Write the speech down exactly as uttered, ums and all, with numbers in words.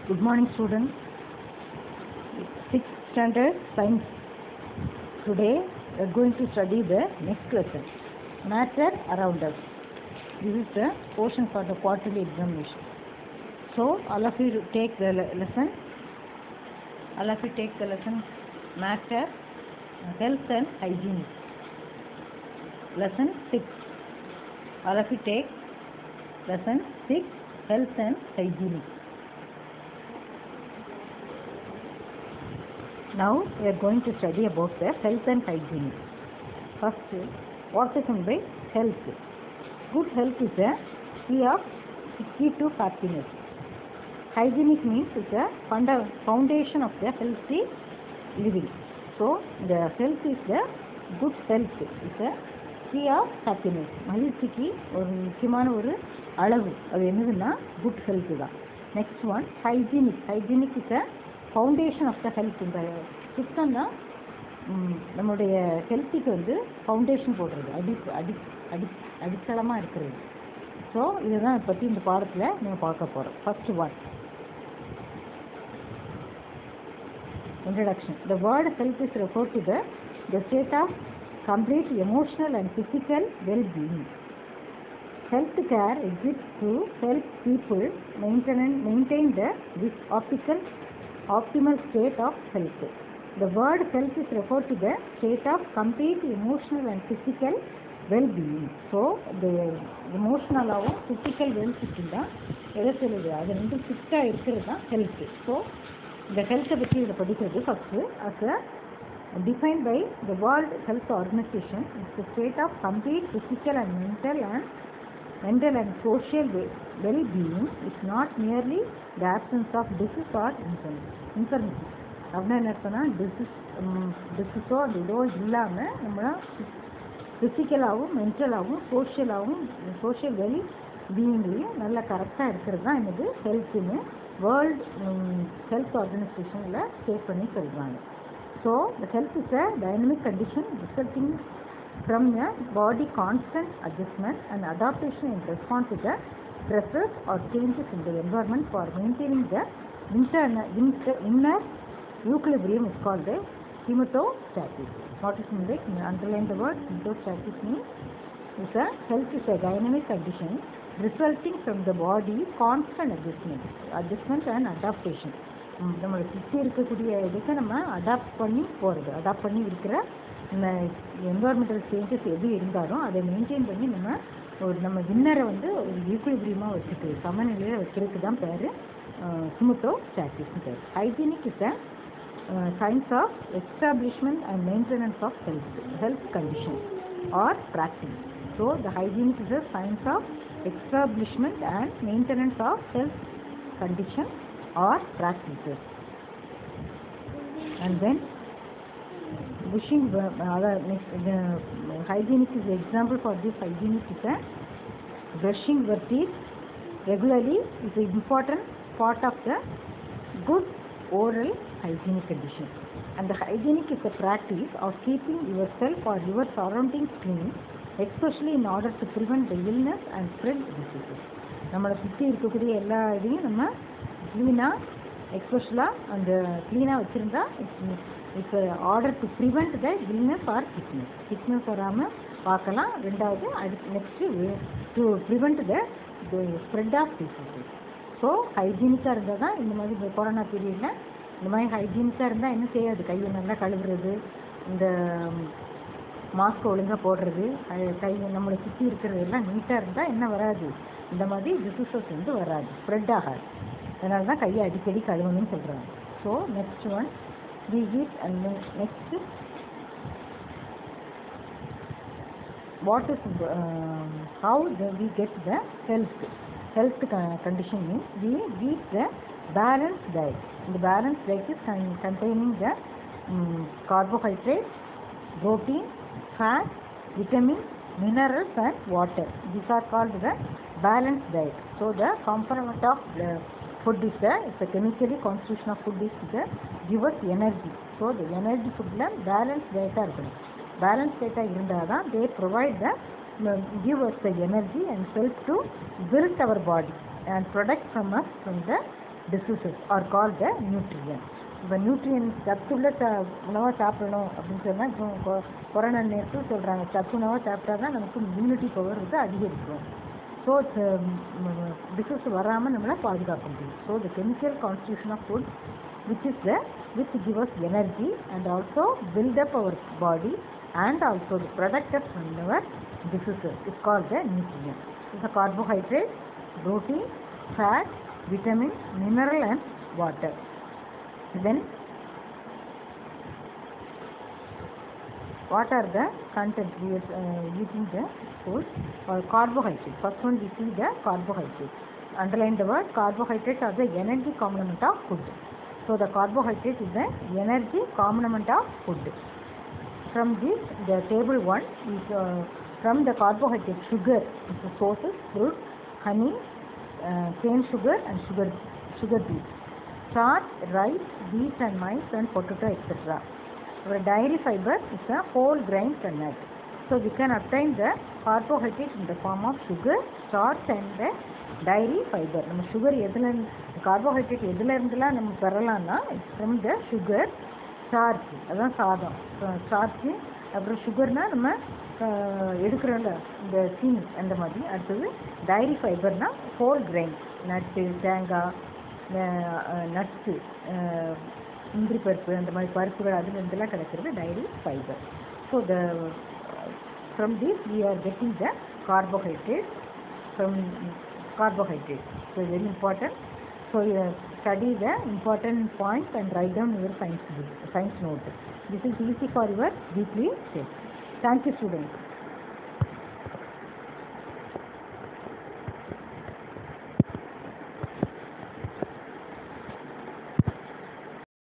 Good morning, students. sixth standard science. Today we are going to study the next lesson, matter around us. This is the portion for the quarterly examination. So all of you take the le- lesson. All of you take the lesson, matter, health and hygiene. Lesson six. All of you take lesson six, health and hygiene. Now we are going to study about the health and hygiene. First, what is meant by health? Good health is a key of key to happiness. Hygienic means it's a funda- foundation of the healthy living. So the health is the good health is a key of happiness. மகிழ்ச்சிக்கு ஒரு முக்கியமான ஒரு அளவு அது என்னதுன்னா good health தான். Next one hygienic. Hygienic is a foundation of the health. இந்த சுத்தம் தான் நம்மளுடைய ஹெல்த்துக்கு வந்து ஃபவுண்டேஷன் போடுறது, அடி அடி அடி அடித்தளமாக இருக்கிறது. ஸோ இதுதான் இதை பற்றி இந்த பாடத்தில் நம்ம பார்க்க போகிறோம். First one, introduction. The word health is referred to the, the state of complete emotional and physical well-being. Health care exists to help people maintain, maintain the, this optical, optimal state of health. The word health is referred to the state of complete emotional and physical well-being. So, the emotional or physical well-being தான் எதை சொல்லுது, அது வந்து ஃபிட்டாக இருக்கிறது தான் health. So இந்த ஹெல்த்தை பற்றி இதை படிக்கிறது first as a defined by the World Health Organization. It's a state of complete physical and mental and mental and social well-being. It's not merely the absence of disease or infirmity. அப்படின்னா என்ன சொன்னால் disease டிசீஸோ அது இதோ இல்லாமல் நம்ம ஃபிசிக்கலாகவும் மென்டலாகவும் சோஷியலாகவும் social well பீயிங்லேயும் நல்லா கரெக்டாக இருக்கிறது தான் என்னது ஹெல்த்துன்னு வேர்ல்டு ஹெல்த் ஆர்கனைசேஷனில் ஸ்டேட் பண்ணி சொல்கிறாங்க. So, the health is a dynamic condition resulting from a body constant adjustment and adaptation in response to the stresses or changes in the environment for maintaining the internal, inter, inner equilibrium is called the homeostasis. What is meant by, underline the word homeostasis means is a health is a dynamic condition resulting from the body constant adjustment, adjustment and adaptation. நம்மளை சுற்றி இருக்கக்கூடிய இதுக்கு நம்ம adapt பண்ணி போகிறது, adapt பண்ணி இருக்கிற இந்த என்வாரன்மெண்டல் சேஞ்சஸ் எது இருந்தாலும் அதை மெயின்டைன் பண்ணி நம்ம ஒரு நம்ம வின்னரை வந்து ஒரு ஈக்குலிபிரியமாக வச்சுக்கிறது, சமநிலையில் வைக்கிறதுக்கு தான் பேர் ஹோமோஸ்டாசிஸ்னு பேர். Hygienic is a science of establishment and maintenance of health health condition or practice. So the hygienic is a science of establishment and maintenance of health condition or practices. And then wishing other next the hygienic is the example for this. Hygienic is a brushing your teeth regularly is an important part of the good oral hygienic condition. And the hygienic is a practice of keeping yourself or your surroundings clean, especially in order to prevent the illness and spread diseases. நம்மளை சுற்றி இருக்கக்கூடிய எல்லா இதையும் நம்ம க்ளீனாக எக்ஸ்பெஷலாக அந்த க்ளீனாக வச்சுருந்தா இப்போ order to prevent the illness or sickness sickness வராமல் பார்க்கலாம். ரெண்டாவது அடுத்து next to prevent the spread of diseases. So ஹைஜீனிக்காக இருந்தால் தான் இந்த மாதிரி இந்த கொரோனா பீரியடில் இந்த மாதிரி ஹைஜீனிக்காக இருந்தால் என்ன செய்யாது, கையை நல்லா கழுவுறது, இந்த மாஸ்க் ஒழுங்காக போடுறது, கை நம்மளை சுற்றி இருக்கிறது எல்லாம் நீட்டாக இருந்தால் என்ன வராது, இந்த மாதிரி டிசீசஸ் வந்து வராது, ஸ்ப்ரெட் ஆகாது. அதனால தான் கையை அடிக்கடி கழுவணும்னு சொல்கிறாங்க. So next one we eat and next what is how we get the health health condition means we eat the balance diet. இந்த balance diet is containing the carbohydrate, protein, fat, vitamins, minerals and water. These are called the balanced diet. So the component of the food is the, it's the chemically constitution of food is the give us energy. So the energy food la balanced diet ah irukkum. Balanced diet ah irundha da they provide the give us the energy and help to build our body and protect from us from the diseases are called the nutrients. இப்போ nutrients சத்துள்ள ச உணவாக சாப்பிடணும் அப்படின்னு சொன்னால் இப்போ corona நேரத்தில் சொல்கிறாங்க சத்து உணவாக சாப்பிட்டா தான் நமக்கு இம்யூனிட்டி பவர் வந்து அதிகரிக்கும். ஸோ டிசீஸ் வராமல் நம்மளை பாதுகாக்க முடியும். So the chemical constitution of food which is the which give us energy and also build up our body and also the product of our diseases is called the nutrients. It's a carbohydrate, protein, fat, vitamin, mineral and water. Then what are the contents we are uh, eating the food or carbohydrates? First one we see the carbohydrates. Underline the word carbohydrates are the energy complement of food. So the carbohydrate is the energy complement of food. From this, the table one is uh, from the carbohydrate sugar is the sources fruit, honey, uh, cane sugar and sugar sugar beets, starch, rice, wheat and maize and potato et cetera. Our dairy fiber is a whole grains and nuts. So we can obtain the carbohydrate in the form of sugar, starch and the dairy fiber. நம்ம sugar எதில் carbohydrate எதில் இருந்துலாம் நம்ம பெறலாம்னா from the sugar, starch அதான் சாதம் starch, அப்புறம் சுகர்னால் நம்ம எடுக்கிறோம்ல இந்த சீனி அந்த மாதிரி. அடுத்தது டைரி ஃபைபர்னால் ஹோல் கிரைன் நட்டு, தேங்காய், நட்ஸு, முந்திரி பருப்பு அந்த மாதிரி பருப்புகள் அதுல இருந்தெல்லாம் கிடைக்கிறது dairy fibre. So the from this we are getting the carbohydrate from carbohydrate. So very important. So uh, study the important points and write down your science book, science note. This is easy for your weekly test. Thank you students.